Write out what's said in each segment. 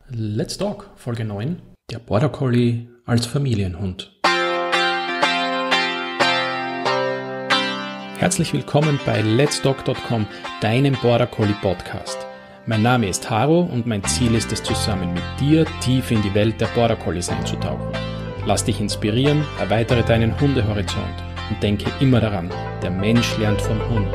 Let's Talk, Folge 9, der Border Collie als Familienhund. Herzlich willkommen bei letstalk.com, deinem Border Collie Podcast. Mein Name ist Haro und mein Ziel ist es, zusammen mit dir tief in die Welt der Border Collies einzutauchen. Lass dich inspirieren, erweitere deinen Hundehorizont und denke immer daran, der Mensch lernt vom Hund.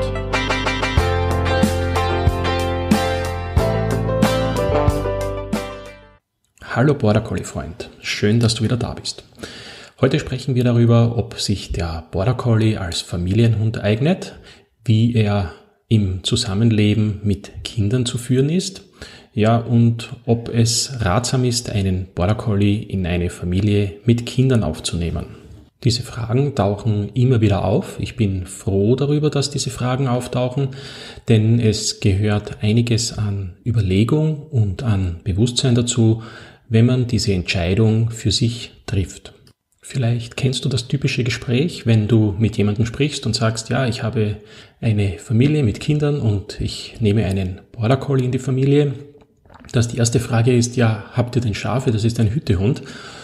Hallo Border Collie Freund, schön, dass du wieder da bist. Heute sprechen wir darüber, ob sich der Border Collie als Familienhund eignet, wie er im Zusammenleben mit Kindern zu führen ist, ja, und ob es ratsam ist, einen Border Collie in eine Familie mit Kindern aufzunehmen. Diese Fragen tauchen immer wieder auf. Ich bin froh darüber, dass diese Fragen auftauchen, denn es gehört einiges an Überlegung und an Bewusstsein dazu, wenn man diese Entscheidung für sich trifft. Vielleicht kennst du das typische Gespräch, wenn du mit jemandem sprichst und sagst, ja, ich habe eine Familie mit Kindern und ich nehme einen Border Collie in die Familie, dass die erste Frage ist, ja, habt ihr denn Schafe? Das ist ein Hütehund.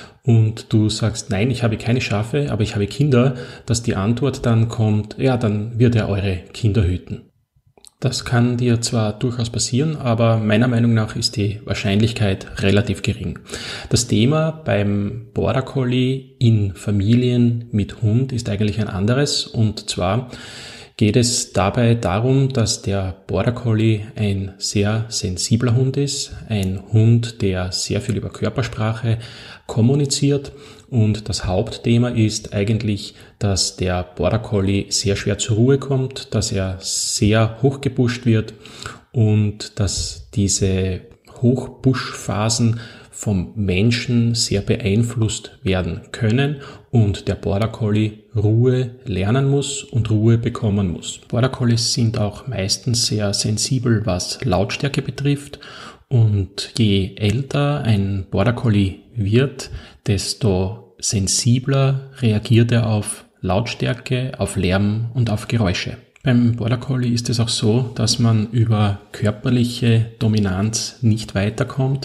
Und du sagst, nein, ich habe keine Schafe, aber ich habe Kinder, dass die Antwort dann kommt, ja, dann wird er eure Kinder hüten. Das kann dir zwar durchaus passieren, aber meiner Meinung nach ist die Wahrscheinlichkeit relativ gering. Das Thema beim Border Collie in Familien mit Hund ist eigentlich ein anderes, und zwar geht es dabei darum, dass der Border Collie ein sehr sensibler Hund ist, ein Hund, der sehr viel über Körpersprache kommuniziert, und das Hauptthema ist eigentlich, dass der Border Collie sehr schwer zur Ruhe kommt, dass er sehr hochgepusht wird und dass diese Hochpush-Phasen vom Menschen sehr beeinflusst werden können und der Border Collie Ruhe lernen muss und Ruhe bekommen muss. Border Collies sind auch meistens sehr sensibel, was Lautstärke betrifft, und je älter ein Border Collie wird, desto sensibler reagiert er auf Lautstärke, auf Lärm und auf Geräusche. Beim Border Collie ist es auch so, dass man über körperliche Dominanz nicht weiterkommt.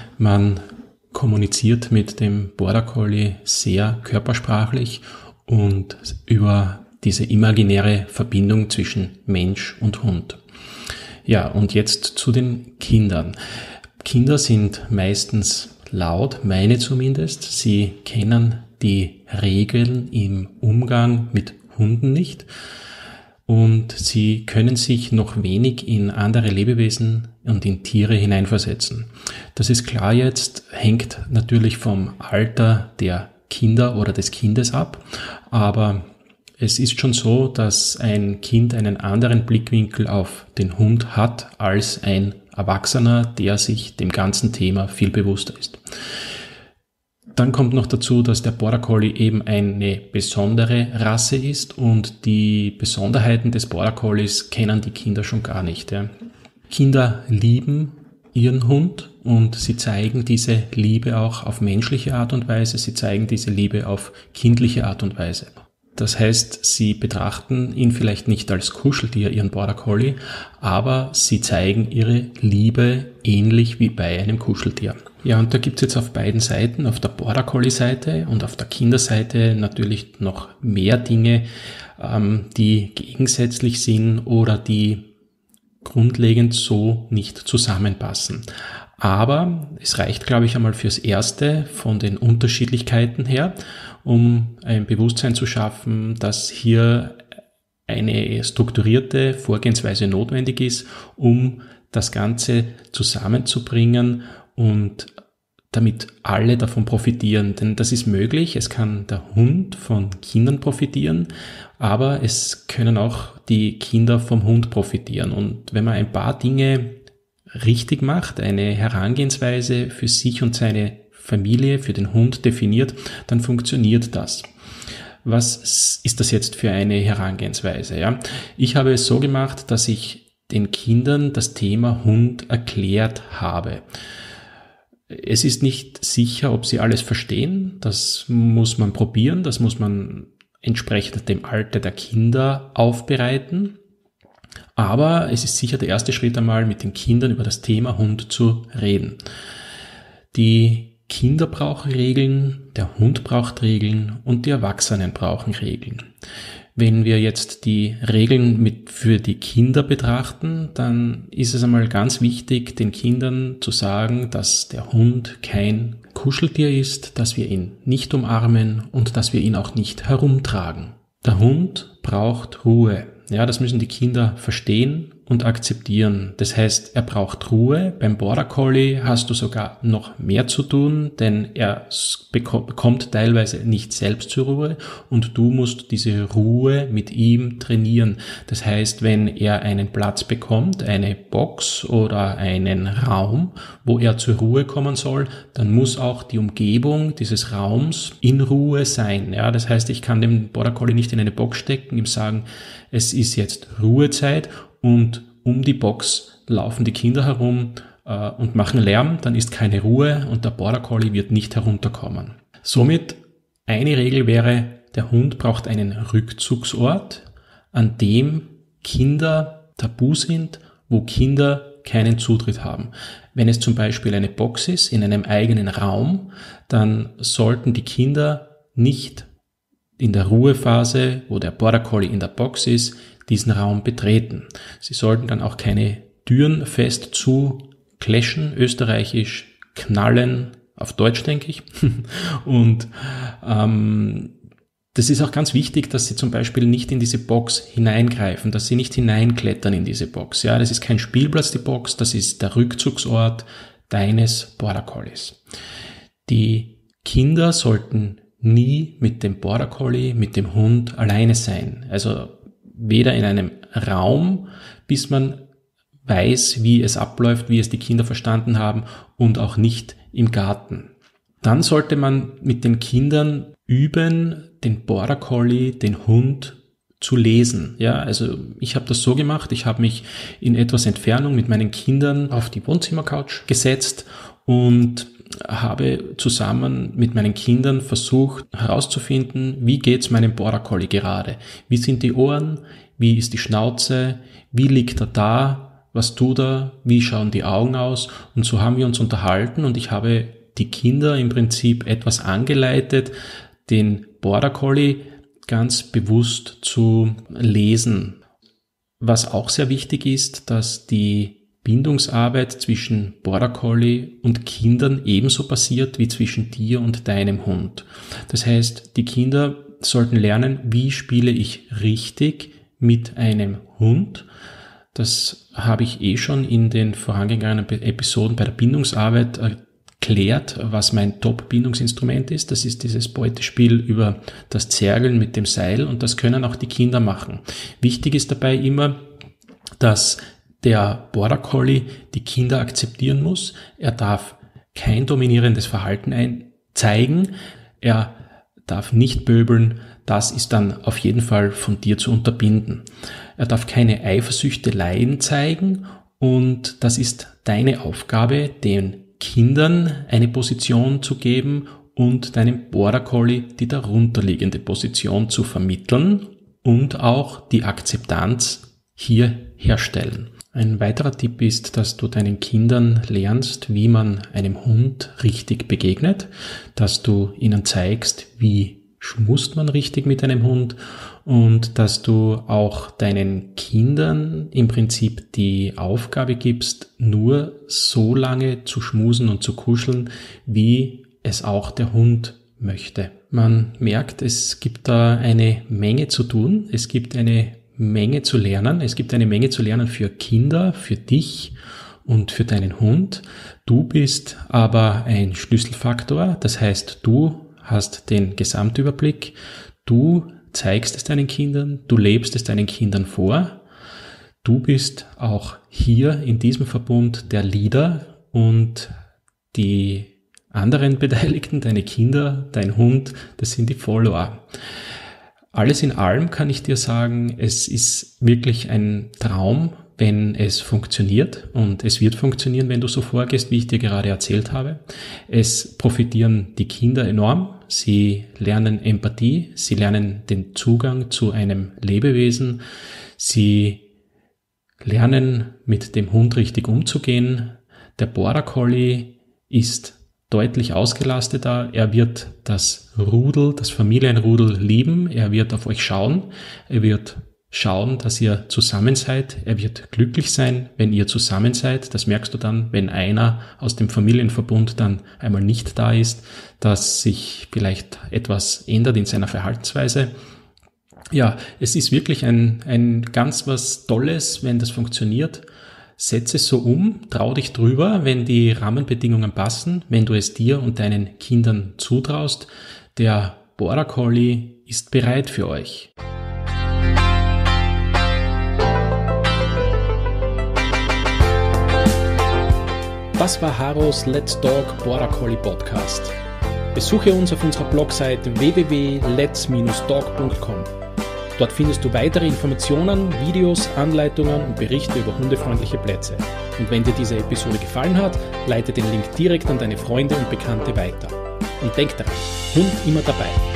Man kommuniziert mit dem Border Collie sehr körpersprachlich und über diese imaginäre Verbindung zwischen Mensch und Hund. Ja, und jetzt zu den Kindern. Kinder sind meistens laut, meine zumindest. Sie kennen die Regeln im Umgang mit Hunden nicht und sie können sich noch wenig in andere Lebewesen und in Tiere hineinversetzen. Das ist klar jetzt, hängt natürlich vom Alter der Kinder oder des Kindes ab, aber es ist schon so, dass ein Kind einen anderen Blickwinkel auf den Hund hat als ein Erwachsener, der sich dem ganzen Thema viel bewusster ist. Dann kommt noch dazu, dass der Border Collie eben eine besondere Rasse ist und die Besonderheiten des Border Collies kennen die Kinder schon gar nicht. Ja. Kinder lieben ihren Hund und sie zeigen diese Liebe auch auf menschliche Art und Weise, sie zeigen diese Liebe auf kindliche Art und Weise. Das heißt, sie betrachten ihn vielleicht nicht als Kuscheltier, ihren Border Collie, aber sie zeigen ihre Liebe ähnlich wie bei einem Kuscheltier. Ja, und da gibt's jetzt auf beiden Seiten, auf der Border Collie Seite und auf der Kinderseite natürlich noch mehr Dinge, die gegensätzlich sind oder die grundlegend so nicht zusammenpassen. Aber es reicht, glaube ich, einmal fürs Erste von den Unterschiedlichkeiten her, um ein Bewusstsein zu schaffen, dass hier eine strukturierte Vorgehensweise notwendig ist, um das Ganze zusammenzubringen und damit alle davon profitieren. Denn das ist möglich, es kann der Hund von Kindern profitieren, aber es können auch die Kinder vom Hund profitieren. Und wenn man ein paar Dinge richtig macht, eine Herangehensweise für sich und seine Familie, für den Hund definiert, dann funktioniert das. Was ist das jetzt für eine Herangehensweise? Ja? Ich habe es so gemacht, dass ich den Kindern das Thema Hund erklärt habe. Es ist nicht sicher, ob sie alles verstehen. Das muss man probieren, das muss man entsprechend dem Alter der Kinder aufbereiten. Aber es ist sicher der erste Schritt einmal, mit den Kindern über das Thema Hund zu reden. Die Kinder brauchen Regeln, der Hund braucht Regeln und die Erwachsenen brauchen Regeln. Wenn wir jetzt die Regeln für die Kinder betrachten, dann ist es einmal ganz wichtig, den Kindern zu sagen, dass der Hund kein Kuscheltier ist, dass wir ihn nicht umarmen und dass wir ihn auch nicht herumtragen. Der Hund braucht Ruhe. Ja, das müssen die Kinder verstehen und akzeptieren. Das heißt, er braucht Ruhe. Beim Border Collie hast du sogar noch mehr zu tun, denn er bekommt teilweise nicht selbst zur Ruhe und du musst diese Ruhe mit ihm trainieren. Das heißt, wenn er einen Platz bekommt, eine Box oder einen Raum, wo er zur Ruhe kommen soll, dann muss auch die Umgebung dieses Raums in Ruhe sein. Ja, das heißt, ich kann den Border Collie nicht in eine Box stecken, ihm sagen, es ist jetzt Ruhezeit und um die Box laufen die Kinder herum und machen Lärm, dann ist keine Ruhe und der Border Collie wird nicht herunterkommen. Somit eine Regel wäre, der Hund braucht einen Rückzugsort, an dem Kinder tabu sind, wo Kinder keinen Zutritt haben. Wenn es zum Beispiel eine Box ist, in einem eigenen Raum, dann sollten die Kinder nicht in der Ruhephase, wo der Border Collie in der Box ist, diesen Raum betreten. Sie sollten dann auch keine Türen fest zukläschen, österreichisch knallen, auf Deutsch denke ich. Und das ist auch ganz wichtig, dass sie zum Beispiel nicht in diese Box hineingreifen, dass sie nicht hineinklettern in diese Box. Ja, das ist kein Spielplatz, die Box, das ist der Rückzugsort deines Border Collies. Die Kinder sollten nie mit dem Border Collie, mit dem Hund alleine sein. Also weder in einem Raum, bis man weiß, wie es abläuft, wie es die Kinder verstanden haben und auch nicht im Garten. Dann sollte man mit den Kindern üben, den Border Collie, den Hund zu lesen. Ja, also ich habe das so gemacht, ich habe mich in etwas Entfernung mit meinen Kindern auf die Wohnzimmercouch gesetzt und habe zusammen mit meinen Kindern versucht herauszufinden, wie geht's meinem Border Collie gerade? Wie sind die Ohren? Wie ist die Schnauze? Wie liegt er da? Was tut er? Wie schauen die Augen aus? Und so haben wir uns unterhalten und ich habe die Kinder im Prinzip etwas angeleitet, den Border Collie ganz bewusst zu lesen. Was auch sehr wichtig ist, dass die Bindungsarbeit zwischen Border Collie und Kindern ebenso passiert wie zwischen dir und deinem Hund. Das heißt, die Kinder sollten lernen, wie spiele ich richtig mit einem Hund. Das habe ich schon in den vorangegangenen Episoden bei der Bindungsarbeit erklärt, was mein Top-Bindungsinstrument ist. Das ist dieses Beutespiel über das Zergeln mit dem Seil und das können auch die Kinder machen. Wichtig ist dabei immer, dass der Border Collie die Kinder akzeptieren muss. Er darf kein dominierendes Verhalten zeigen. Er darf nicht pöbeln. Das ist dann auf jeden Fall von dir zu unterbinden. Er darf keine Eifersüchteleien zeigen und das ist deine Aufgabe, den Kindern eine Position zu geben und deinem Border Collie die darunterliegende Position zu vermitteln und auch die Akzeptanz hier herstellen. Ein weiterer Tipp ist, dass du deinen Kindern lernst, wie man einem Hund richtig begegnet, dass du ihnen zeigst, wie schmust man richtig mit einem Hund und dass du auch deinen Kindern im Prinzip die Aufgabe gibst, nur so lange zu schmusen und zu kuscheln, wie es auch der Hund möchte. Man merkt, es gibt da eine Menge zu tun, es gibt eine Menge zu lernen. Es gibt eine Menge zu lernen für Kinder, für dich und für deinen Hund. Du bist aber ein Schlüsselfaktor. Das heißt, du hast den Gesamtüberblick. Du zeigst es deinen Kindern. Du lebst es deinen Kindern vor. Du bist auch hier in diesem Verbund der Leader und die anderen Beteiligten, deine Kinder, dein Hund, das sind die Follower. Alles in allem kann ich dir sagen, es ist wirklich ein Traum, wenn es funktioniert und es wird funktionieren, wenn du so vorgehst, wie ich dir gerade erzählt habe. Es profitieren die Kinder enorm, sie lernen Empathie, sie lernen den Zugang zu einem Lebewesen, sie lernen mit dem Hund richtig umzugehen. Der Border Collie ist deutlich ausgelasteter. Er wird das Rudel, das Familienrudel lieben. Er wird auf euch schauen. Er wird schauen, dass ihr zusammen seid. Er wird glücklich sein, wenn ihr zusammen seid. Das merkst du dann, wenn einer aus dem Familienverbund dann einmal nicht da ist, dass sich vielleicht etwas ändert in seiner Verhaltensweise. Ja, es ist wirklich ein ganz was Tolles, wenn das funktioniert. Setz es so um, trau dich drüber, wenn die Rahmenbedingungen passen, wenn du es dir und deinen Kindern zutraust. Der Border Collie ist bereit für euch. Das war Haros Let's Talk Border Collie Podcast. Besuche uns auf unserer Blogseite www.lets-talk.com. Dort findest du weitere Informationen, Videos, Anleitungen und Berichte über hundefreundliche Plätze. Und wenn dir diese Episode gefallen hat, leite den Link direkt an deine Freunde und Bekannte weiter. Und denk daran, Hund immer dabei.